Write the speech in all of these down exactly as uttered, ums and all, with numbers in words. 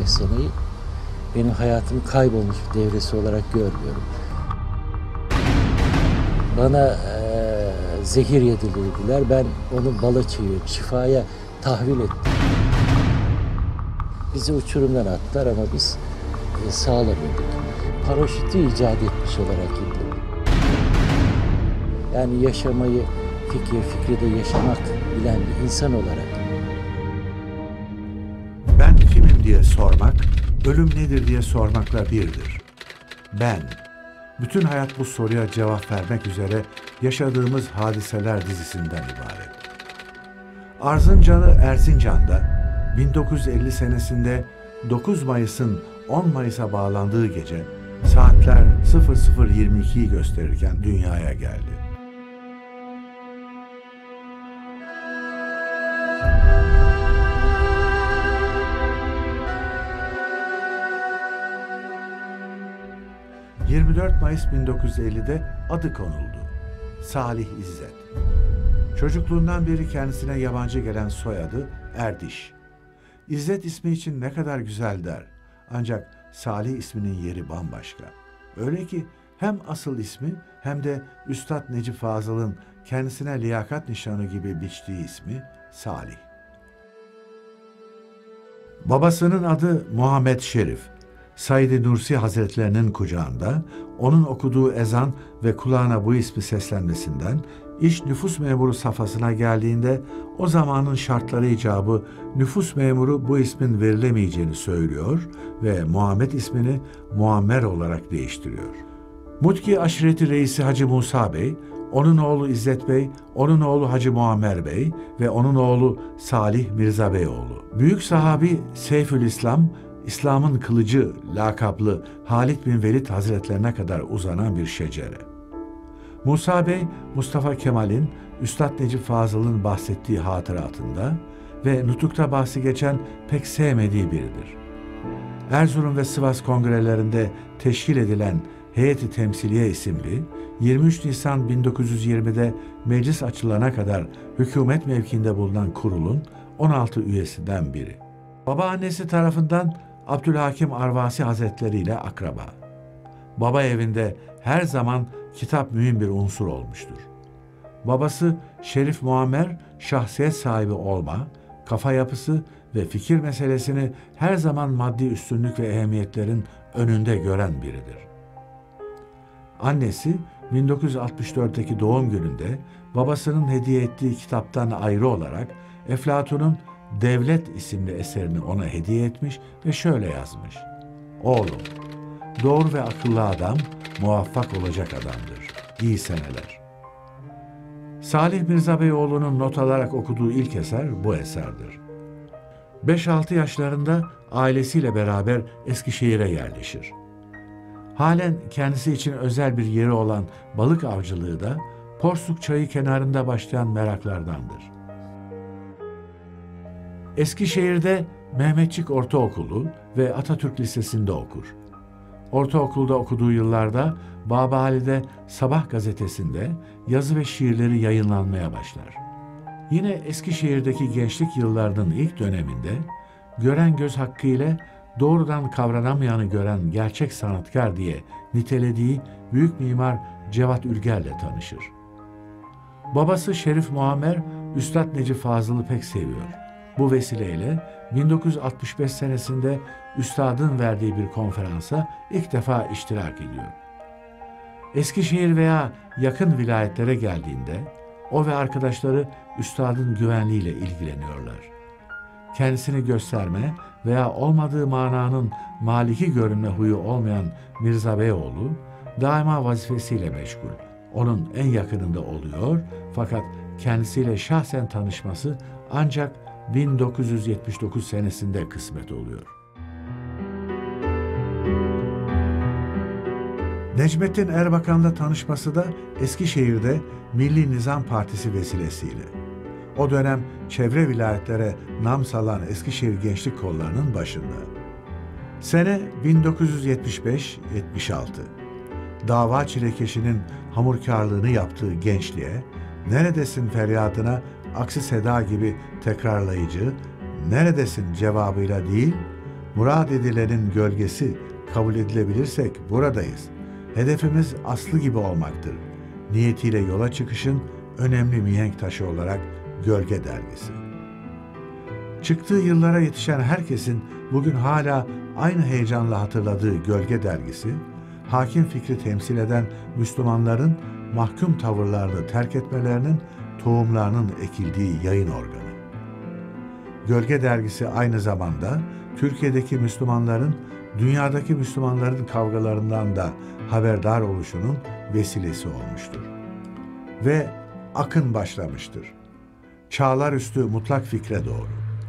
beş seneyi benim hayatımın kaybolmuş bir devresi olarak görmüyorum. Bana e, zehir yedirdiler. Ben onu bala çevirip şifaya tahvil ettim. Bizi uçurumdan attılar ama biz e, sağlamadık. Paraşütü icat etmiş olarak gittim. Yani yaşamayı, fikir, fikri de yaşamak bilen bir insan olarak. Ben kimim diye sormak, ölüm nedir diye sormakla birdir. Ben, bütün hayat bu soruya cevap vermek üzere yaşadığımız hadiseler dizisinden ibaret. Arzıncan'ı Erzincan'da bin dokuz yüz elli senesinde dokuz Mayıs'ın on Mayıs'a bağlandığı gece saatler sıfır sıfır yirmi ikiyi gösterirken dünyaya geldi. yirmi dört Mayıs bin dokuz yüz ellide adı konuldu. Salih İzzet. Çocukluğundan beri kendisine yabancı gelen soyadı Erdiş. İzzet ismi için ne kadar güzel der. Ancak Salih isminin yeri bambaşka. Öyle ki hem asıl ismi hem de Üstad Necip Fazıl'ın kendisine liyakat nişanı gibi biçtiği ismi Salih. Babasının adı Muhammed Şerif. Said-i Nursi Hazretlerinin kucağında, onun okuduğu ezan ve kulağına bu ismi seslenmesinden, iş nüfus memuru safhasına geldiğinde o zamanın şartları icabı nüfus memuru bu ismin verilemeyeceğini söylüyor ve Muhammed ismini Muammer olarak değiştiriyor. Mutki aşireti reisi Hacı Musa Bey, onun oğlu İzzet Bey, onun oğlu Hacı Muammer Bey ve onun oğlu Salih Mirza Beyoğlu. Büyük sahabi Seyfülislam, İslam'ın kılıcı lakaplı Halid bin Velid Hazretlerine kadar uzanan bir şecere. Musa Bey, Mustafa Kemal'in, Üstad Necip Fazıl'ın bahsettiği hatıratında ve nutukta bahsi geçen pek sevmediği biridir. Erzurum ve Sivas kongrelerinde teşkil edilen Heyeti Temsiliye isimli, yirmi üç Nisan bin dokuz yüz yirmide meclis açılana kadar hükümet mevkiinde bulunan kurulun on altı üyesinden biri. Babaannesi tarafından Abdülhakim Arvasi Hazretleri ile akraba. Baba evinde her zaman kitap mühim bir unsur olmuştur. Babası Şerif Muammer, şahsiyet sahibi olma, kafa yapısı ve fikir meselesini her zaman maddi üstünlük ve ehemmiyetlerin önünde gören biridir. Annesi bin dokuz yüz altmış dörtteki doğum gününde babasının hediye ettiği kitaptan ayrı olarak Eflatun'un Devlet isimli eserini ona hediye etmiş ve şöyle yazmış: "Oğlum, doğru ve akıllı adam muvaffak olacak adamdır. İyi seneler." Salih Mirza Beyoğlu'nun not alarak okuduğu ilk eser bu eserdir. beş altı yaşlarında ailesiyle beraber Eskişehir'e yerleşir. Halen kendisi için özel bir yeri olan balık avcılığı da Porsuk Çayı kenarında başlayan meraklardandır. Eskişehir'de Mehmetçik Ortaokulu ve Atatürk Lisesi'nde okur. Ortaokulda okuduğu yıllarda Babali'de Sabah gazetesinde yazı ve şiirleri yayınlanmaya başlar. Yine Eskişehir'deki gençlik yıllarının ilk döneminde gören göz hakkı ile doğrudan kavranamayanı gören gerçek sanatkar diye nitelediği büyük mimar Cevat Ülger'le tanışır. Babası Şerif Muammer, Üstad Necip Fazıl'ı pek seviyor. Bu vesileyle bin dokuz yüz altmış beş senesinde Üstad'ın verdiği bir konferansa ilk defa iştirak ediyor. Eskişehir veya yakın vilayetlere geldiğinde o ve arkadaşları Üstad'ın güvenliğiyle ilgileniyorlar. Kendisini gösterme veya olmadığı mananın maliki görünme huyu olmayan Mirza Beyoğlu daima vazifesiyle meşgul. Onun en yakınında oluyor fakat kendisiyle şahsen tanışması ancak bin dokuz yüz yetmiş dokuz senesinde kısmet oluyor. Necmettin Erbakan'la tanışması da Eskişehir'de Milli Nizam Partisi vesilesiyle. O dönem çevre vilayetlere nam salan Eskişehir Gençlik Kolları'nın başında. Sene bin dokuz yüz yetmiş beş yetmiş altı. Dava çilekeşinin hamurkarlığını yaptığı gençliğe, neredesin feryadına aksi seda gibi tekrarlayıcı, neredesin cevabıyla değil, Murad edilenin gölgesi kabul edilebilirsek buradayız. Hedefimiz Aslı gibi olmaktır. Niyetiyle yola çıkışın önemli mihenk taşı olarak Gölge Dergisi. Çıktığı yıllara yetişen herkesin bugün hala aynı heyecanla hatırladığı Gölge Dergisi, hakim fikri temsil eden Müslümanların mahkum tavırlarını terk etmelerinin tohumlarının ekildiği yayın organı. Gölge Dergisi aynı zamanda Türkiye'deki Müslümanların dünyadaki Müslümanların kavgalarından da haberdar oluşunun vesilesi olmuştur. Ve akın başlamıştır. Çağlar üstü mutlak fikre doğru.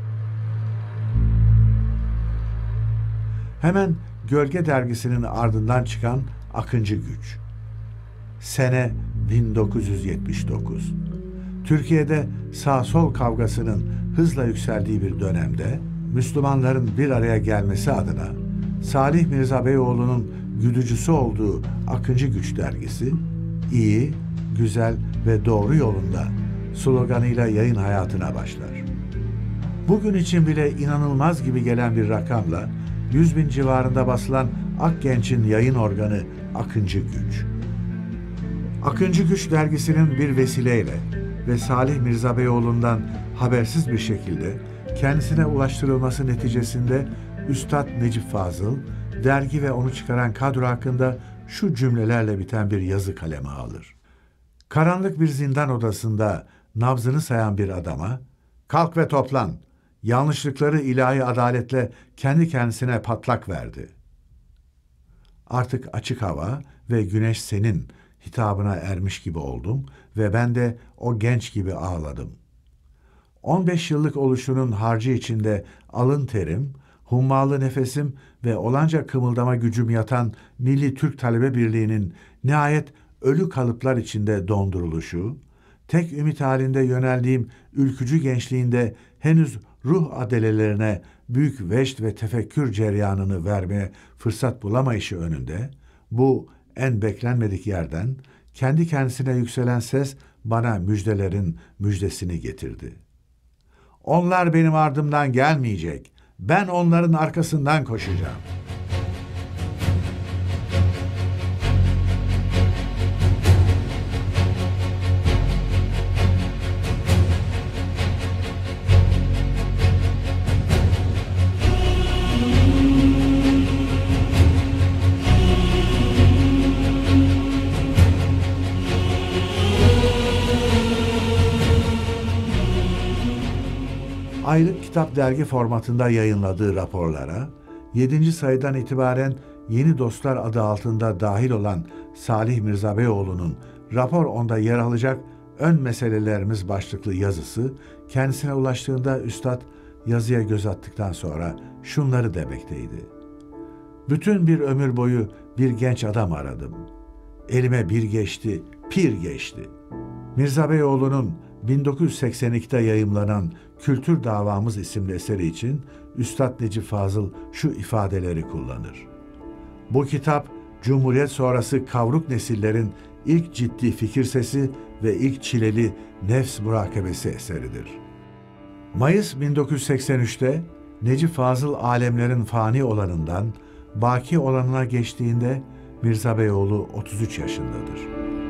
Hemen Gölge Dergisi'nin ardından çıkan Akıncı Güç. Sene bin dokuz yüz yetmiş dokuz. Türkiye'de sağ-sol kavgasının hızla yükseldiği bir dönemde Müslümanların bir araya gelmesi adına Salih Mirza Beyoğlu'nun güdücüsü olduğu Akıncı Güç dergisi, iyi, güzel ve doğru yolunda sloganıyla yayın hayatına başlar. Bugün için bile inanılmaz gibi gelen bir rakamla yüz bin civarında basılan Akgenç'in yayın organı Akıncı Güç. Akıncı Güç dergisinin bir vesileyle ve Salih Mirza Beyoğlu'ndan habersiz bir şekilde kendisine ulaştırılması neticesinde Üstad Necip Fazıl, dergi ve onu çıkaran kadro hakkında şu cümlelerle biten bir yazı kaleme alır. Karanlık bir zindan odasında nabzını sayan bir adama, "Kalk ve toplan, yanlışlıkları ilahi adaletle kendi kendisine patlak verdi. Artık açık hava ve güneş senin hitabına ermiş gibi oldum ve ben de o genç gibi ağladım. on beş yıllık oluşunun harcı içinde alın terim, hummalı nefesim ve olanca kımıldama gücüm yatan Milli Türk Talebe Birliği'nin nihayet ölü kalıplar içinde donduruluşu, tek ümit halinde yöneldiğim ülkücü gençliğinde henüz ruh adelelerine büyük veşt ve tefekkür ceryanını vermeye fırsat bulamayışı önünde, bu en beklenmedik yerden kendi kendisine yükselen ses bana müjdelerin müjdesini getirdi. Onlar benim ardımdan gelmeyecek, ben onların arkasından koşacağım. Aylık kitap dergi formatında yayınladığı raporlara, yedinci sayıdan itibaren Yeni Dostlar adı altında dahil olan Salih Mirza Beyoğlu'nun Rapor onda yer alacak ön meselelerimiz başlıklı yazısı kendisine ulaştığında Üstad yazıya göz attıktan sonra şunları demekteydi. Bütün bir ömür boyu bir genç adam aradım. Elime bir geçti, pir geçti. Mirza Beyoğlu'nun bin dokuz yüz seksen ikide yayımlanan Kültür Davamız isimli eseri için Üstad Necip Fazıl şu ifadeleri kullanır. Bu kitap, Cumhuriyet sonrası kavruk nesillerin ilk ciddi fikir sesi ve ilk çileli nefs murakebesi eseridir. Mayıs bin dokuz yüz seksen üçte Necip Fazıl alemlerin fani olanından baki olanına geçtiğinde Mirza Beyoğlu otuz üç yaşındadır.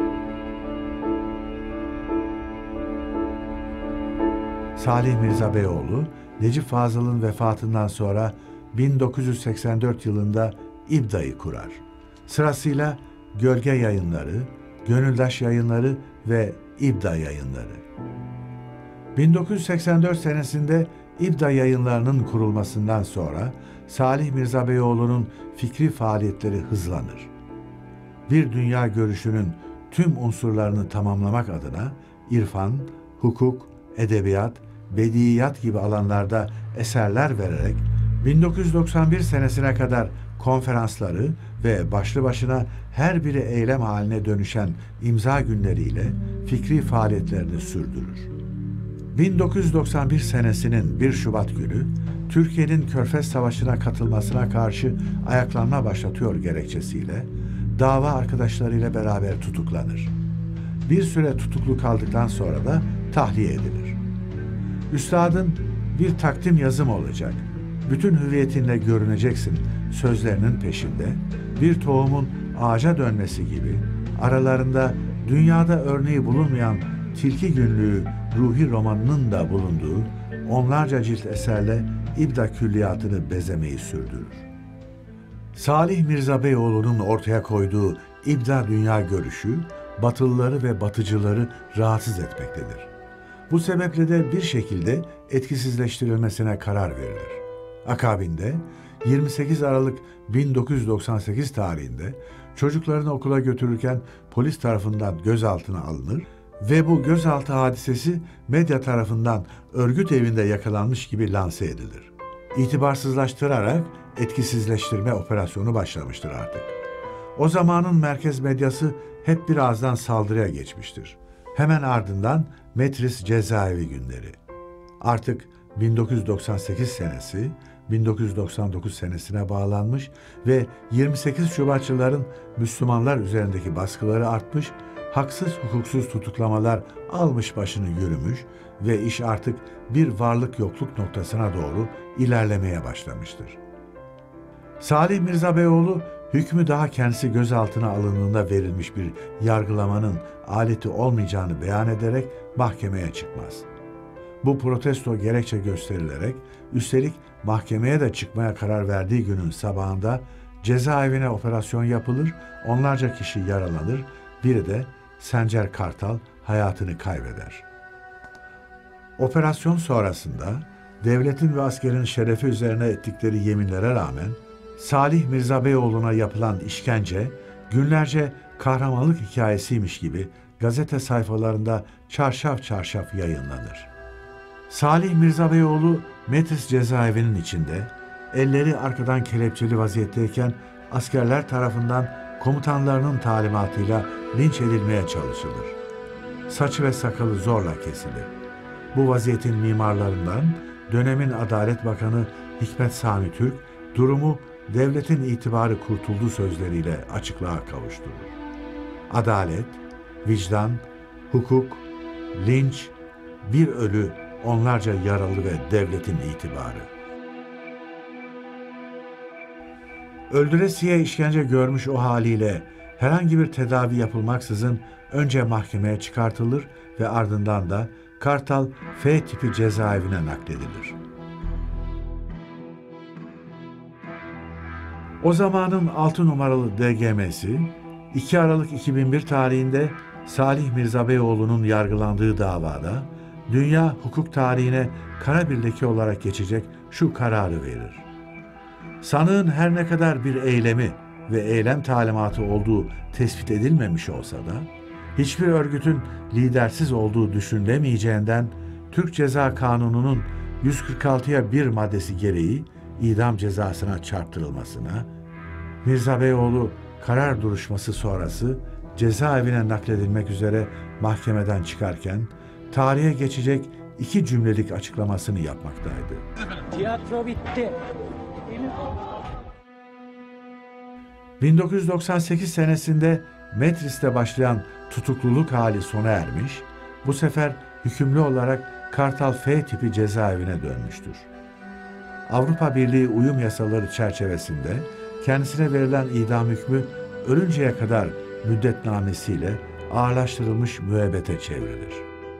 Salih Mirza Beyoğlu, Necip Fazıl'ın vefatından sonra bin dokuz yüz seksen dört yılında İBDA'yı kurar. Sırasıyla Gölge Yayınları, Gönüldaş Yayınları ve İBDA Yayınları. bin dokuz yüz seksen dört senesinde İBDA Yayınları'nın kurulmasından sonra Salih Mirza Beyoğlu'nun fikri faaliyetleri hızlanır. Bir dünya görüşünün tüm unsurlarını tamamlamak adına irfan, hukuk, edebiyat, bediyat gibi alanlarda eserler vererek bin dokuz yüz doksan bir senesine kadar konferansları ve başlı başına her biri eylem haline dönüşen imza günleriyle fikri faaliyetlerini sürdürür. bin dokuz yüz doksan bir senesinin bir Şubat günü Türkiye'nin Körfez Savaşı'na katılmasına karşı ayaklanma başlatıyor gerekçesiyle dava arkadaşlarıyla beraber tutuklanır. Bir süre tutuklu kaldıktan sonra da tahliye edilir. Üstadın bir takdim yazım olacak. bütün hüviyetinle görüneceksin sözlerinin peşinde, bir tohumun ağaca dönmesi gibi aralarında dünyada örneği bulunmayan Tilki Günlüğü ruhi romanının da bulunduğu onlarca cilt eserle İbda külliyatını bezemeyi sürdürür. Salih Mirza Beyoğlu'nun ortaya koyduğu İbda dünya görüşü, Batılıları ve Batıcıları rahatsız etmektedir. Bu sebeple de bir şekilde etkisizleştirilmesine karar verilir. Akabinde yirmi sekiz Aralık bin dokuz yüz doksan sekiz tarihinde çocuklarını okula götürürken polis tarafından gözaltına alınır ve bu gözaltı hadisesi medya tarafından örgüt evinde yakalanmış gibi lanse edilir. İtibarsızlaştırarak etkisizleştirme operasyonu başlamıştır artık. O zamanın merkez medyası hep birazdan saldırıya geçmiştir. Hemen ardından Metris cezaevi günleri. Artık bin dokuz yüz doksan sekiz senesi bin dokuz yüz doksan dokuz senesine bağlanmış ve yirmi sekiz Şubatçıların Müslümanlar üzerindeki baskıları artmış, haksız hukuksuz tutuklamalar almış başını yürümüş ve iş artık bir varlık yokluk noktasına doğru ilerlemeye başlamıştır. Salih Mirza Beyoğlu, hükmü daha kendisi gözaltına alındığında verilmiş bir yargılamanın aleti olmayacağını beyan ederek mahkemeye çıkmaz. Bu protesto gerekçe gösterilerek, üstelik mahkemeye de çıkmaya karar verdiği günün sabahında cezaevine operasyon yapılır, onlarca kişi yaralanır, biri de Sencer Kartal hayatını kaybeder. Operasyon sonrasında devletin ve askerin şerefi üzerine ettikleri yeminlere rağmen Salih Mirza Beyoğlu'na yapılan işkence günlerce kahramanlık hikayesiymiş gibi gazete sayfalarında çarşaf çarşaf yayınlanır. Salih Mirza Beyoğlu Metris cezaevinin içinde, elleri arkadan kelepçeli vaziyetteyken askerler tarafından komutanlarının talimatıyla linç edilmeye çalışılır. Saçı ve sakalı zorla kesilir. Bu vaziyetin mimarlarından dönemin Adalet Bakanı Hikmet Sami Türk, durumu devletin itibarı kurtuldu sözleriyle açıklığa kavuşturur. Adalet, vicdan, hukuk, linç, bir ölü, onlarca yaralı ve devletin itibarı. Öldüresiye işkence görmüş o haliyle herhangi bir tedavi yapılmaksızın önce mahkemeye çıkartılır ve ardından da Kartal F tipi cezaevine nakledilir. O zamanın altı numaralı D G M'si iki Aralık iki bin bir tarihinde Salih Mirza Beyoğlu'nun yargılandığı davada dünya hukuk tarihine kara bir leke olarak geçecek şu kararı verir. Sanığın her ne kadar bir eylemi ve eylem talimatı olduğu tespit edilmemiş olsa da hiçbir örgütün lidersiz olduğu düşünülemeyeceğinden Türk Ceza Kanunu'nun yüz kırk altıya bir maddesi gereği idam cezasına çarptırılmasına, Mirza Beyoğlu karar duruşması sonrası cezaevine nakledilmek üzere mahkemeden çıkarken tarihe geçecek iki cümlelik açıklamasını yapmaktaydı. Tiyatro bitti. bin dokuz yüz doksan sekiz senesinde Metris'te başlayan tutukluluk hali sona ermiş, bu sefer hükümlü olarak Kartal F tipi cezaevine dönmüştür. Avrupa Birliği uyum yasaları çerçevesinde kendisine verilen idam hükmü ölünceye kadar müddetnamesiyle ağırlaştırılmış müebbete çevrilir.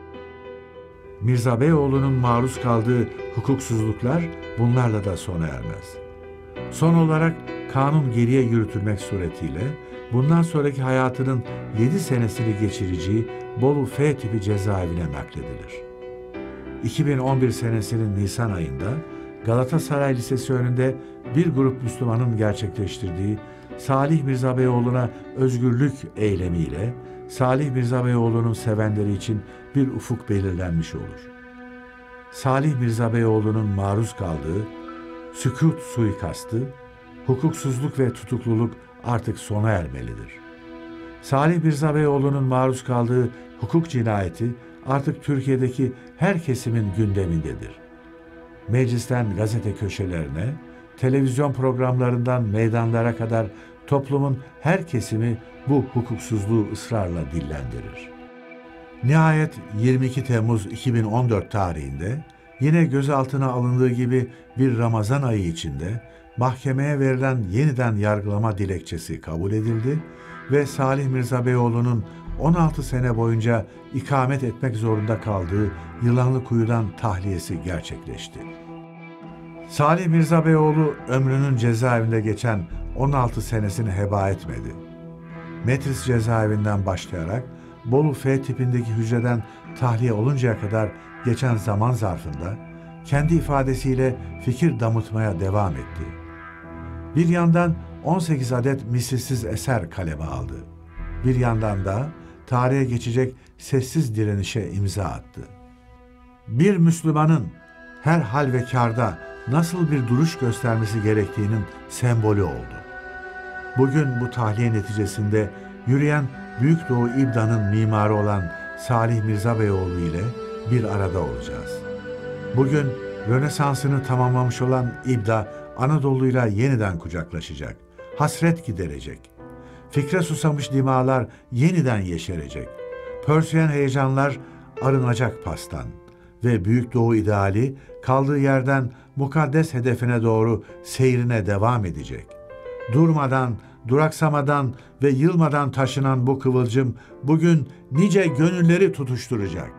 Mirza Beyoğlu'nun maruz kaldığı hukuksuzluklar bunlarla da sona ermez. Son olarak kanun geriye yürütülmek suretiyle bundan sonraki hayatının yedi senesini geçireceği Bolu F tipi cezaevine nakledilir. iki bin on bir senesinin Nisan ayında Galatasaray Lisesi önünde bir grup Müslümanın gerçekleştirdiği Salih Mirza Beyoğlu'na özgürlük eylemiyle Salih Mirza Beyoğlu'nun sevenleri için bir ufuk belirlenmiş olur. Salih Mirza Beyoğlu'nun maruz kaldığı sükût suikastı, hukuksuzluk ve tutukluluk artık sona ermelidir. Salih Mirza Beyoğlu'nun maruz kaldığı hukuk cinayeti artık Türkiye'deki her kesimin gündemindedir. Meclisten gazete köşelerine, televizyon programlarından meydanlara kadar toplumun her kesimi bu hukuksuzluğu ısrarla dillendirir. Nihayet yirmi iki Temmuz iki bin on dört tarihinde yine gözaltına alındığı gibi bir Ramazan ayı içinde mahkemeye verilen yeniden yargılama dilekçesi kabul edildi ve Salih Mirza Beyoğlu'nun on altı sene boyunca ikamet etmek zorunda kaldığı Yılanlıkuyu'dan tahliyesi gerçekleşti. Salih Mirza Beyoğlu ömrünün cezaevinde geçen on altı senesini heba etmedi. Metris cezaevinden başlayarak Bolu F tipindeki hücreden tahliye oluncaya kadar geçen zaman zarfında kendi ifadesiyle fikir damıtmaya devam etti. Bir yandan on sekiz adet misilsiz eser kaleme aldı. Bir yandan da tarihe geçecek sessiz direnişe imza attı. Bir Müslümanın her hal ve kârda nasıl bir duruş göstermesi gerektiğinin sembolü oldu. Bugün bu tahliye neticesinde yürüyen Büyük Doğu İBDA'nın mimarı olan Salih Mirza Beyoğlu ile bir arada olacağız. Bugün Rönesans'ını tamamlamış olan İBDA, Anadolu'yla yeniden kucaklaşacak, hasret giderecek. Fikre susamış dimağlar yeniden yeşerecek. Pörsüyen heyecanlar arınacak pastan ve Büyük Doğu ideali kaldığı yerden mukaddes hedefine doğru seyrine devam edecek. Durmadan, duraksamadan ve yılmadan taşınan bu kıvılcım bugün nice gönülleri tutuşturacak.